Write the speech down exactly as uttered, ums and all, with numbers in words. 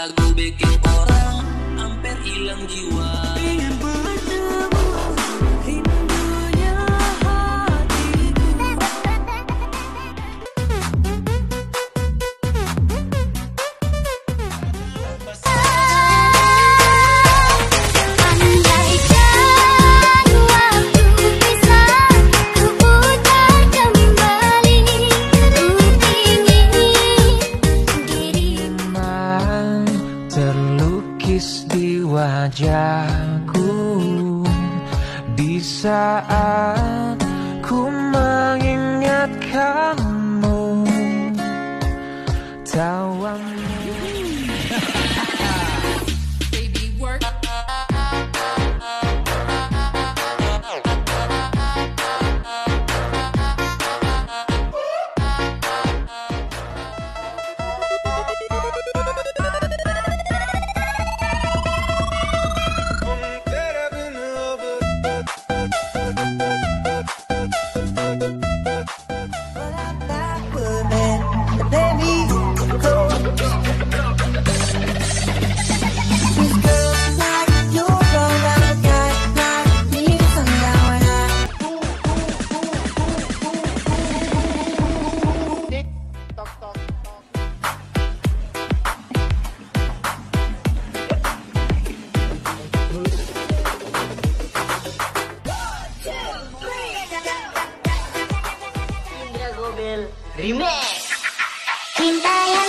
lagu bikin orang hampir hilang jiwa. Ingin bertemu rindunya hatiku. Andaikan waktu bisa ku putar kembali, ku ingin dirimu terlukis di wajahku di saat ku mengingat kamu. Tawamu Baby work. cinta yang